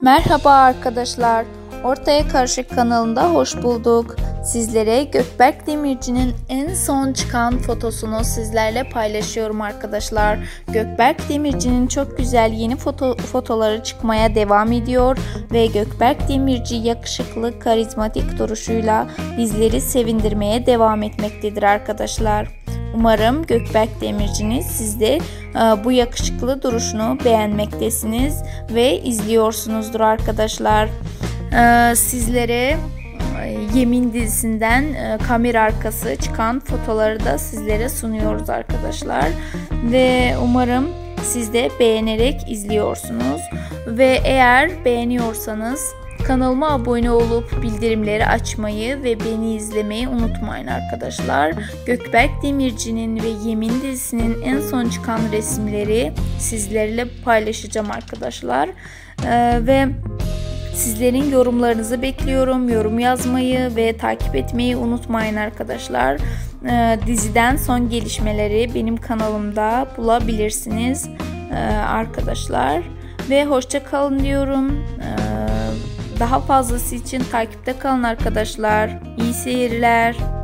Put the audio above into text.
Merhaba arkadaşlar, Ortaya Karışık kanalında hoş bulduk. Sizlere Gökberk Demirci'nin en son çıkan fotosunu sizlerle paylaşıyorum arkadaşlar. Gökberk Demirci'nin çok güzel yeni fotoları çıkmaya devam ediyor ve Gökberk Demirci yakışıklı, karizmatik duruşuyla bizleri sevindirmeye devam etmektedir arkadaşlar. Umarım Gökberk Demirci'nin siz de bu yakışıklı duruşunu beğenmektesiniz ve izliyorsunuzdur arkadaşlar. Sizlere Yemin dizisinden kamera arkası çıkan fotoları da sizlere sunuyoruz arkadaşlar. Ve umarım siz de beğenerek izliyorsunuz. Ve eğer beğeniyorsanız kanalıma abone olup bildirimleri açmayı ve beni izlemeyi unutmayın arkadaşlar. Gökberk Demirci'nin ve Yemin dizisinin en son çıkan resimleri sizlerle paylaşacağım arkadaşlar. Ve sizlerin yorumlarınızı bekliyorum. Yorum yazmayı ve takip etmeyi unutmayın arkadaşlar. Diziden son gelişmeleri benim kanalımda bulabilirsiniz arkadaşlar. Ve hoşça kalın diyorum. Daha fazlası için takipte kalın arkadaşlar. İyi seyirler.